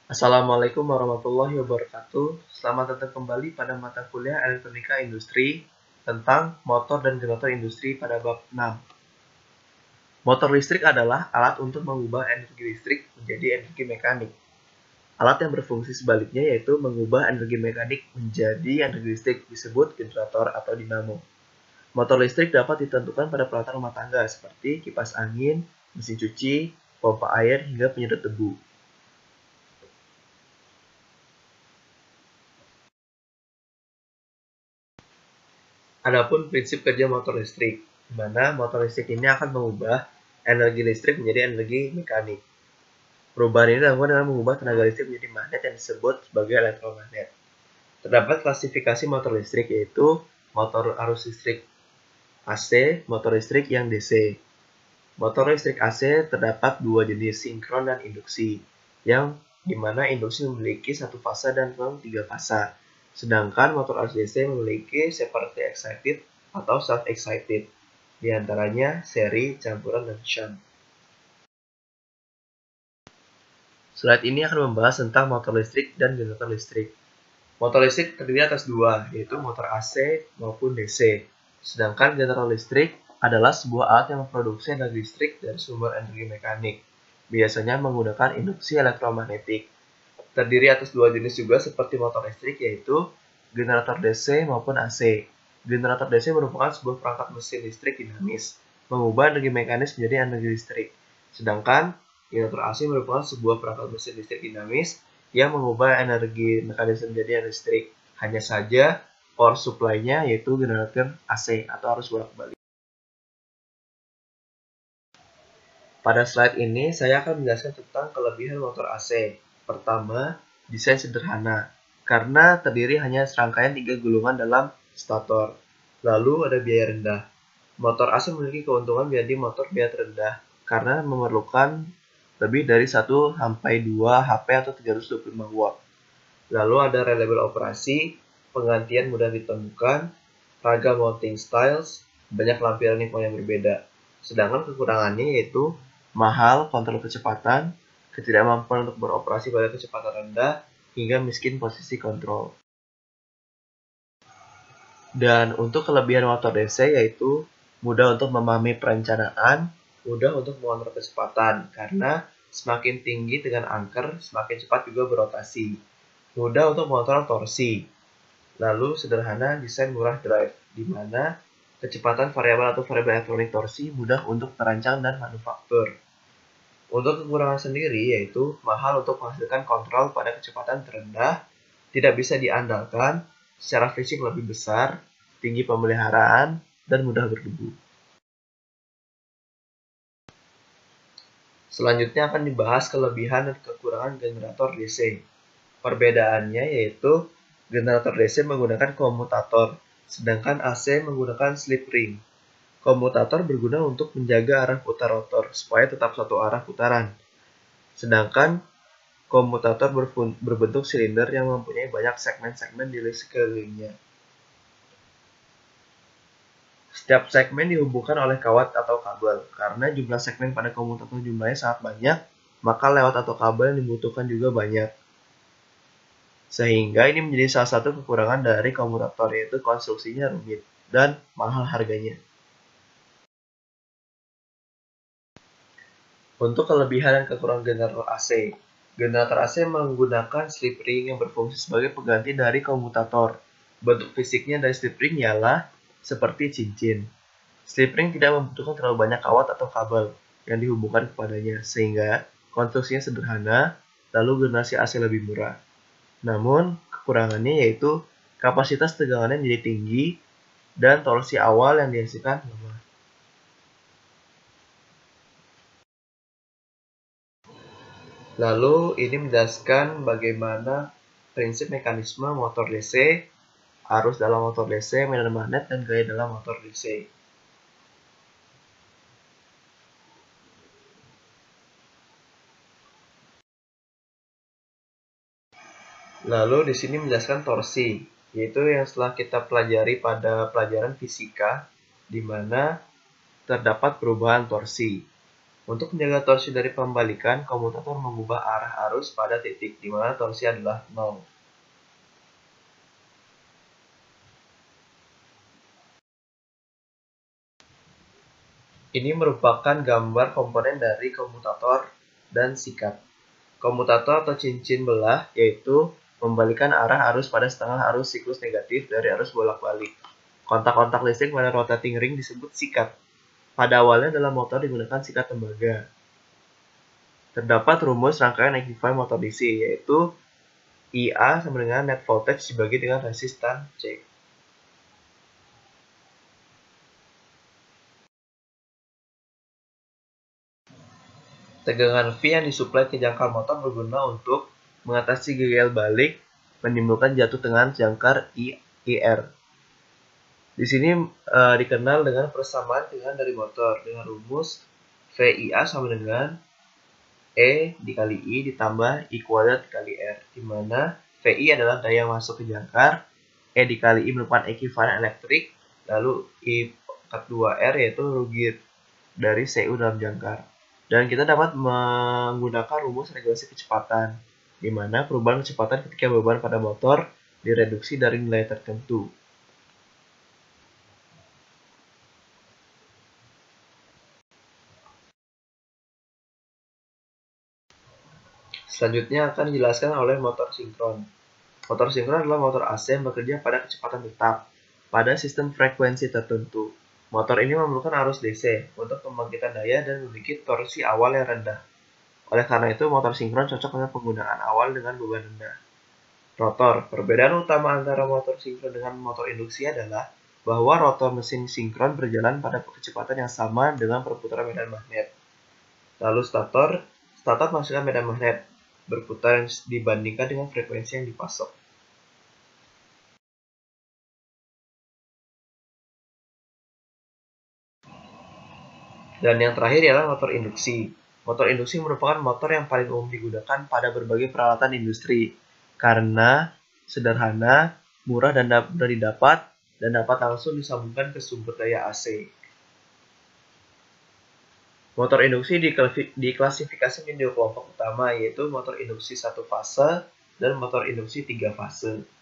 Assalamualaikum warahmatullahi wabarakatuh. Selamat datang kembali pada mata kuliah Elektronika Industri tentang motor dan generator industri pada bab 6. Motor listrik adalah alat untuk mengubah energi listrik menjadi energi mekanik. Alat yang berfungsi sebaliknya yaitu mengubah energi mekanik menjadi energi listrik disebut generator atau dinamo. Motor listrik dapat ditentukan pada peralatan rumah tangga seperti kipas angin, mesin cuci, pompa air, hingga penyedot debu. Adapun prinsip kerja motor listrik, di mana motor listrik ini akan mengubah energi listrik menjadi energi mekanik. Perubahan ini dilakukan dengan mengubah tenaga listrik menjadi magnet yang disebut sebagai elektromagnet. Terdapat klasifikasi motor listrik yaitu motor arus listrik AC, motor listrik yang DC. Motor listrik AC terdapat dua jenis, sinkron dan induksi, yang dimana induksi memiliki satu fasa dan tiga fasa. Sedangkan motor arus DC memiliki separately excited atau self-excited, diantaranya seri, campuran, dan shunt. Slide ini akan membahas tentang motor listrik dan generator listrik. Motor listrik terdiri atas dua, yaitu motor AC maupun DC. Sedangkan generator listrik adalah sebuah alat yang memproduksi energi listrik dari sumber energi mekanik, biasanya menggunakan induksi elektromagnetik. Terdiri atas dua jenis juga seperti motor listrik, yaitu generator DC maupun AC. Generator DC merupakan sebuah perangkat mesin listrik dinamis, mengubah energi mekanis menjadi energi listrik. Sedangkan generator AC merupakan sebuah perangkat mesin listrik dinamis yang mengubah energi mekanis menjadi energi listrik. Hanya saja power supply-nya yaitu generator AC atau arus bolak-balik. Pada slide ini saya akan menjelaskan tentang kelebihan motor AC. Pertama, desain sederhana, karena terdiri hanya serangkaian 3 gulungan dalam stator. Lalu ada biaya rendah. Motor AC memiliki keuntungan menjadi motor biaya terendah, karena memerlukan lebih dari 1 sampai 2 HP atau 325 watt. Lalu ada reliable operasi, penggantian mudah ditemukan, ragam mounting styles, banyak lampiran yang berbeda. Sedangkan kekurangannya yaitu mahal kontrol kecepatan, ketidakmampuan untuk beroperasi pada kecepatan rendah, hingga miskin posisi kontrol. Dan untuk kelebihan motor DC yaitu mudah untuk memahami perencanaan, mudah untuk mengontrol kecepatan, karena semakin tinggi dengan angker, semakin cepat juga berotasi. Mudah untuk mengontrol torsi. Lalu sederhana, desain murah drive, di mana kecepatan variabel atau variabel elektronik torsi mudah untuk terancang dan manufaktur. Untuk kekurangan sendiri yaitu mahal untuk menghasilkan kontrol pada kecepatan terendah, tidak bisa diandalkan, secara fisik lebih besar, tinggi pemeliharaan, dan mudah berdebu. Selanjutnya akan dibahas kelebihan dan kekurangan generator DC. Perbedaannya yaitu generator DC menggunakan komutator, sedangkan AC menggunakan slip ring. Komutator berguna untuk menjaga arah putar rotor supaya tetap satu arah putaran. Sedangkan komutator berbentuk silinder yang mempunyai banyak segmen-segmen di sekelilingnya. Setiap segmen dihubungkan oleh kawat atau kabel. Karena jumlah segmen pada komutator jumlahnya sangat banyak, maka lewat atau kabel yang dibutuhkan juga banyak. Sehingga ini menjadi salah satu kekurangan dari komutator, yaitu konstruksinya rumit dan mahal harganya. Untuk kelebihan dan kekurangan generator AC. Generator AC menggunakan slip ring yang berfungsi sebagai pengganti dari komutator. Bentuk fisiknya dari slip ring ialah seperti cincin. Slip ring tidak membutuhkan terlalu banyak kawat atau kabel yang dihubungkan kepadanya, sehingga konstruksinya sederhana, lalu generasi AC lebih murah. Namun, kekurangannya yaitu kapasitas tegangannya menjadi tinggi dan torsi awal yang dihasilkan lemah. Lalu ini menjelaskan bagaimana prinsip mekanisme motor DC, arus dalam motor DC, medan magnet, dan gaya dalam motor DC. Lalu di sini menjelaskan torsi, yaitu yang setelah kita pelajari pada pelajaran fisika, di mana terdapat perubahan torsi. Untuk menjaga torsi dari pembalikan, komutator mengubah arah arus pada titik di mana torsi adalah 0. Ini merupakan gambar komponen dari komutator dan sikat. Komutator atau cincin belah yaitu membalikan arah arus pada setengah arus siklus negatif dari arus bolak-balik. Kontak-kontak listrik pada rotating ring disebut sikat. Pada awalnya dalam motor digunakan sikat tembaga. Terdapat rumus rangkaian ekivalent motor DC, yaitu IA sama dengan net voltage dibagi dengan resistan C. Tegangan V yang disuplai ke jangkar motor berguna untuk mengatasi gigil balik, menimbulkan jatuh tegangan jangkar IR. Di sini dikenal dengan persamaan tegangan dari motor dengan rumus VIA sama dengan E dikali I ditambah I kuadrat dikali R, di mana VI adalah daya masuk ke jangkar, E dikali I merupakan ekuivalen elektrik, lalu I pangkat 2R yaitu rugi dari CU dalam jangkar. Dan kita dapat menggunakan rumus regulasi kecepatan, di mana perubahan kecepatan ketika beban pada motor direduksi dari nilai tertentu. Selanjutnya akan dijelaskan oleh motor sinkron. Motor sinkron adalah motor AC yang bekerja pada kecepatan tetap, pada sistem frekuensi tertentu. Motor ini memerlukan arus DC untuk pembangkitan daya dan memiliki torsi awal yang rendah. Oleh karena itu, motor sinkron cocok dengan penggunaan awal dengan beban rendah. Rotor. Perbedaan utama antara motor sinkron dengan motor induksi adalah bahwa rotor mesin sinkron berjalan pada kecepatan yang sama dengan perputaran medan magnet. Lalu stator. Stator menghasilkan medan magnet berputar dibandingkan dengan frekuensi yang dipasok. Dan yang terakhir ialah motor induksi. Motor induksi merupakan motor yang paling umum digunakan pada berbagai peralatan industri karena sederhana, murah dan mudah didapat, dan dapat langsung disambungkan ke sumber daya AC. Motor induksi diklasifikasi menjadi dua kelompok utama, yaitu motor induksi 1 fase dan motor induksi 3 fase.